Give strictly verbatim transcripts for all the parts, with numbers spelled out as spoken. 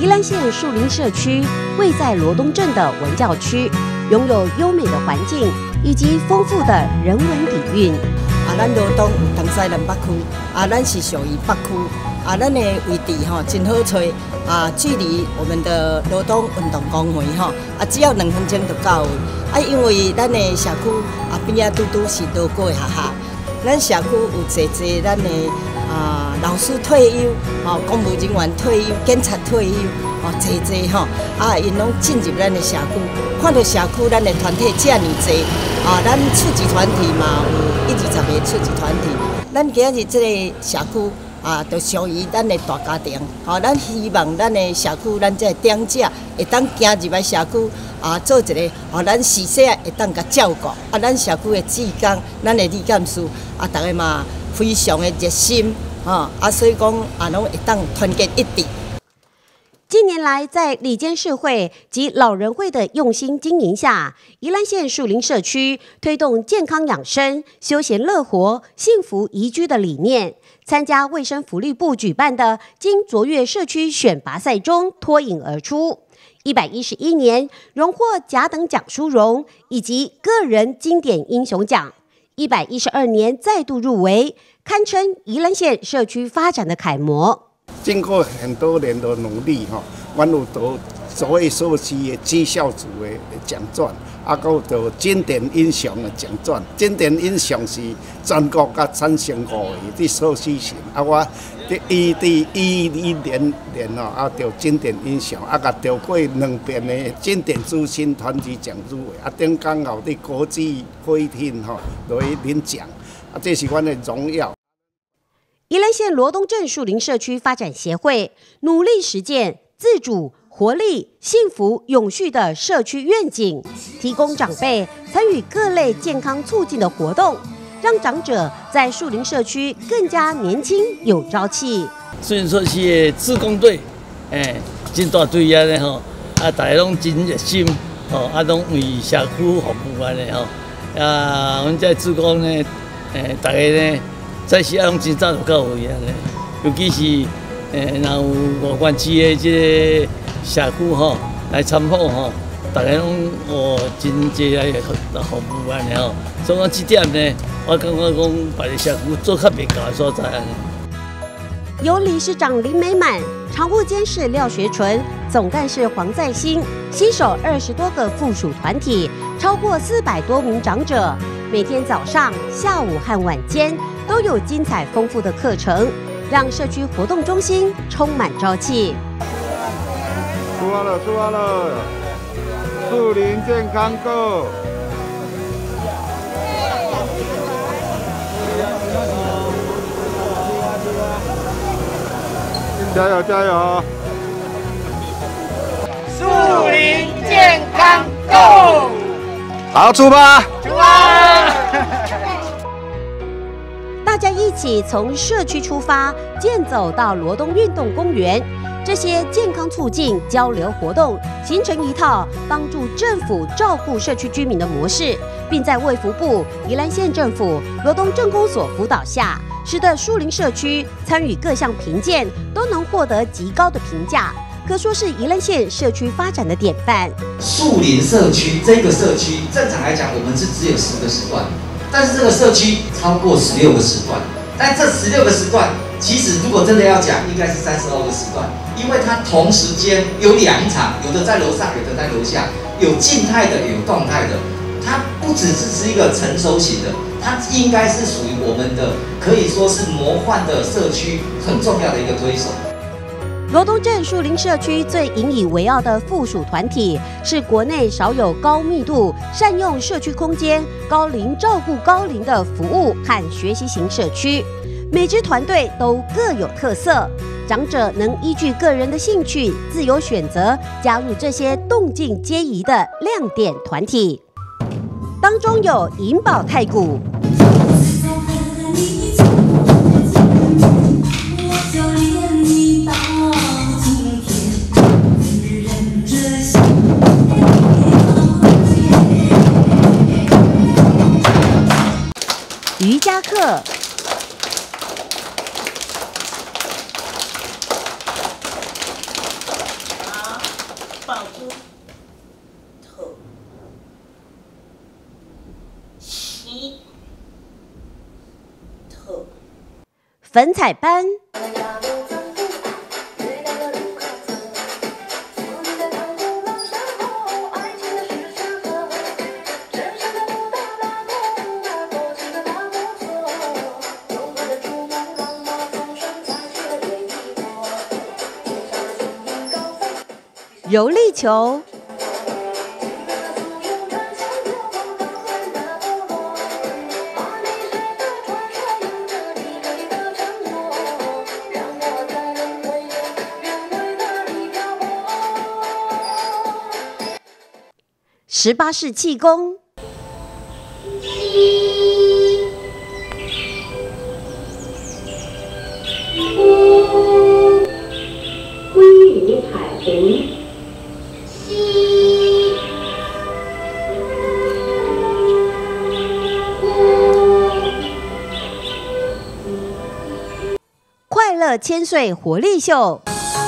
宜兰县树林社区位在罗东镇的文教区，拥有优美的环境以及丰富的人文底蕴。 啊，咱罗东有东西南北区，啊，咱是属于北区，啊，咱的位置吼真好找，啊，距离我们的罗东运动公园吼，啊，只要两分钟就到位。啊，因为咱的社区啊边仔拄拄是路过的学校，咱社区有侪侪咱的啊老师退休，哦，公务人员退休，警察退休，哦，侪侪吼，啊，因拢进入咱的社区，看到社区咱的团体遮尔侪，啊，咱处级团体嘛有一二十个处级团体，咱今日这个社区啊，就属于咱的大家庭，哦，咱希望咱的社区，咱这长者会当行入来社区。啊，做一个，哦，咱时势会当甲照顾，啊，咱社区的职工，咱的理干事，啊，大家嘛非常的热心，啊，啊，所以讲啊，拢会当团结一致。 近年来，在里监事会及老人会的用心经营下，宜兰县树林社区推动健康养生、休闲乐活、幸福宜居的理念。参加卫生福利部举办的金卓越社区选拔赛中脱颖而出。一百一十一年荣获甲等奖殊荣以及个人经典英雄奖，一百一十二年再度入围，堪称宜兰县社区发展的楷模。 经过很多年的努力，哈，我有得所谓社区的绩效组的奖状，啊，还有得经典英雄的奖状。经典英雄是全国甲产生五个伫社区型，啊，我伫伊伫一一年年哦，啊，得经典英雄，啊，甲得过两遍的经典资深团体奖入围，啊，等刚好伫国际会厅吼来领奖，啊，这是阮的荣耀。 宜兰县罗东镇树林社区发展协会努力实践自主、活力、幸福、永续的社区愿景，提供长辈参与各类健康促进的活动，让长者在树林社区更加年轻有朝气。 树林社区的志工队，诶，真大队啊咧吼，啊，大家拢真热心，吼，啊，拢为社区服务安尼吼，啊，阮这志工呢，诶，大家呢。在时啊，拢真早就到位啊咧，尤其是诶，若有五关区的即个社区吼来参访吼，大家拢哦真侪来服务安尼吼，所以讲即点呢，我感觉讲别个社区做较袂够的所在安尼。 由理事长林美满、常务监事廖学纯、总干事黄在兴携手二十多个附属团体，超过四百多名长者，每天早上、下午和晚间都有精彩丰富的课程，让社区活动中心充满朝气。 出发了，出发了！树林健康购。加油加油！ 树林健康购， 好，出发！ 出发！ 大家一起从社区出发，健走到罗东运动公园。这些健康促进交流活动，形成一套帮助政府照顾社区居民的模式，并在卫福部、宜兰县政府、罗东镇公所辅导下，使得树林社区参与各项评鉴都能获得极高的评价，可说是宜兰县社区发展的典范。 树林社区这个社区，正常来讲，我们是只有十个时段，但是这个社区超过十六个时段。但这十六个时段，其实如果真的要讲，应该是三十二个时段，因为它同时间有两场，有的在楼上，有的在楼下，有静态的，有动态的。它不只是是一个成熟型的，它应该是属于我们的，可以说是魔幻的社区很重要的一个推手。 罗东镇树林社区最引以为傲的附属团体，是国内少有高密度、善用社区空间、高龄照顾高龄的服务和学习型社区。每支团队都各有特色，长者能依据个人的兴趣自由选择加入这些动静皆宜的亮点团体。当中有银宝太鼓、瑜伽课、 特奇特粉彩班。柔力球，十八式气功。 归于海平。 快乐千岁活力秀，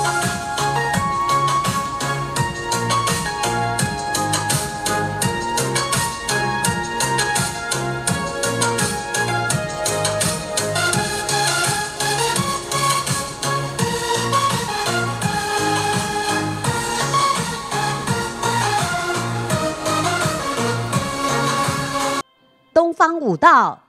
东方舞道。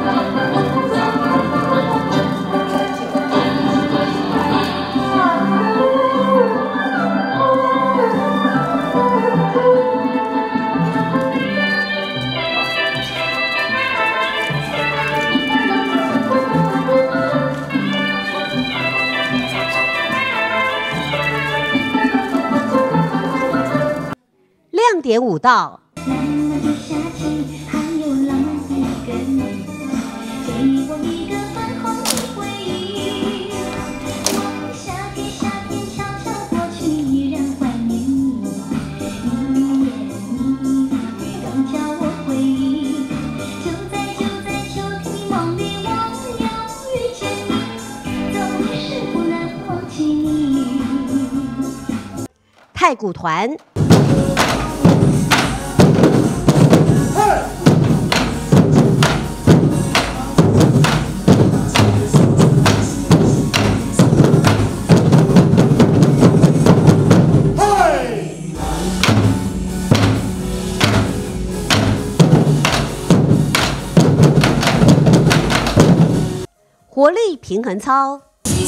亮点舞蹈。太鼓团。活力平衡操。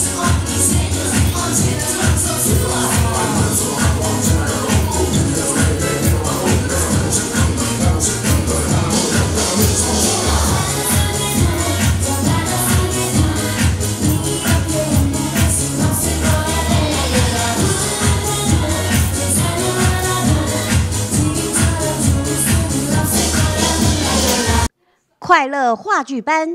快乐话剧班。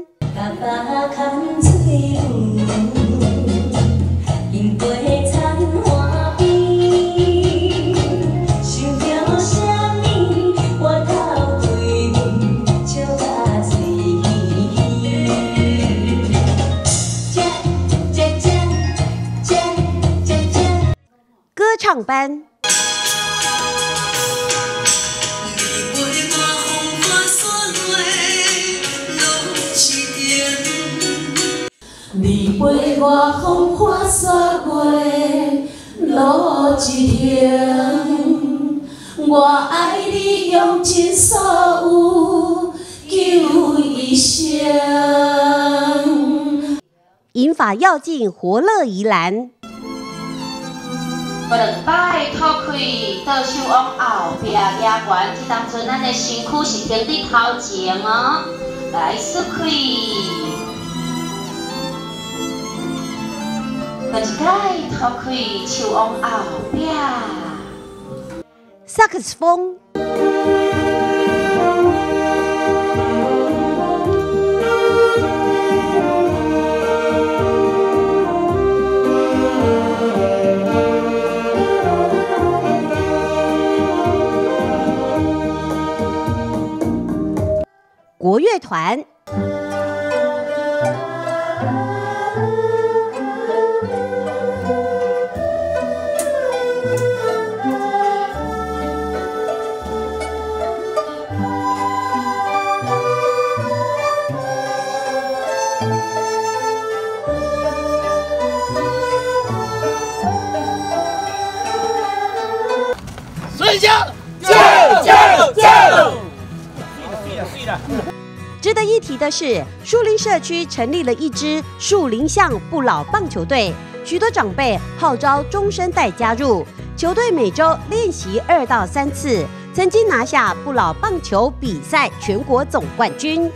歌唱班。 你陪我风花雪月路一程，我爱你用尽所有求一生。 银发药镜活乐宜兰。 我两摆脱开，倒手往后壁压悬，这当阵咱的身躯是挺伫头前哦，来缩开。再一摆脱开，手往后壁。 萨克斯风。国乐团。 提的是，树林社区成立了一支树林巷不老棒球队，许多长辈号召中生代加入。球队每周练习二到三次，曾经拿下不老棒球比赛全国总冠军。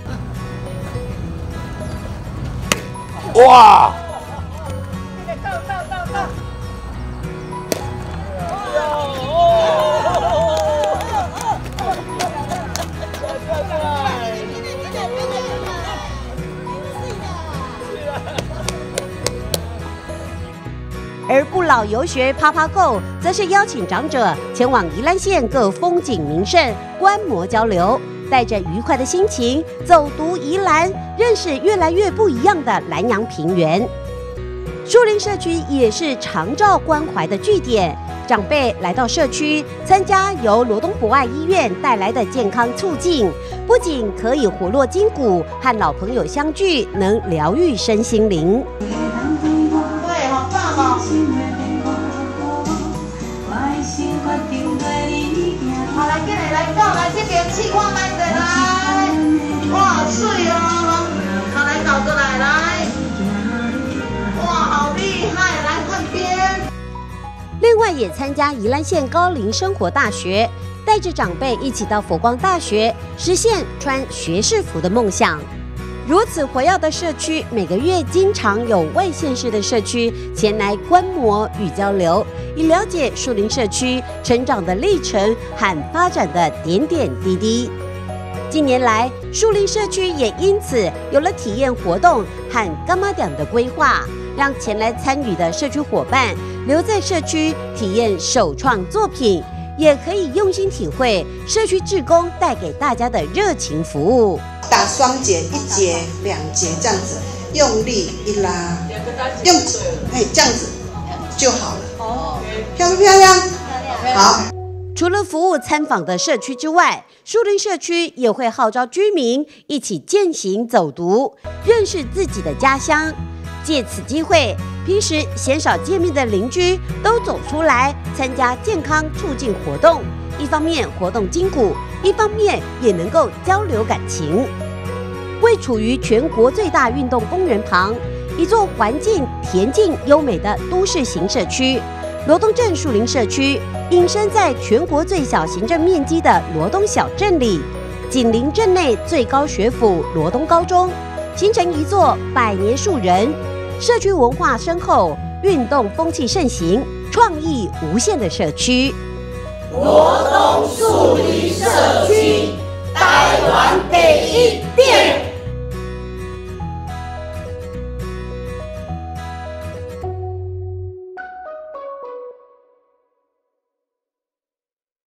哇！ 而不老游学趴趴购，则是邀请长者前往宜兰县各风景名胜观摩交流，带着愉快的心情走读宜兰，认识越来越不一样的南洋平原。树林社区也是长照关怀的据点，长辈来到社区参加由罗东博爱医院带来的健康促进，不仅可以活络筋骨，和老朋友相聚，能疗愈身心灵。 对，好棒哦！好，来，今日来到来这边试看卖者来，哇，水哦！好，来搞过来来，哇，好厉害！来看边。 另外，也参加宜兰县高龄生活大学，带着长辈一起到佛光大学，实现穿学士服的梦想。如此活跃的社区，每个月经常有外县市的社区前来观摩与交流，以了解树林社区成长的历程和发展的点点滴滴。近年来，树林社区也因此有了体验活动和干妈点的规划，让前来参与的社区伙伴留在社区体验首创作品，也可以用心体会社区志工带给大家的热情服务。 打双节，一节、两节这样子，用力一拉，用哎这样子就好了。哦，漂不漂亮？好。 除了服务参访的社区之外，树林社区也会号召居民一起践行走读，认识自己的家乡。借此机会，平时鲜少见面的邻居都走出来参加健康促进活动，一方面活动筋骨，一方面也能够交流感情。位处于全国最大运动公园旁，一座环境恬静优美的都市型社区——罗东镇树林社区，隐身在全国最小行政面积的罗东小镇里，紧邻镇内最高学府罗东高中，形成一座百年树人、社区文化深厚、运动风气盛行、创意无限的社区。 罗东树林社区，台湾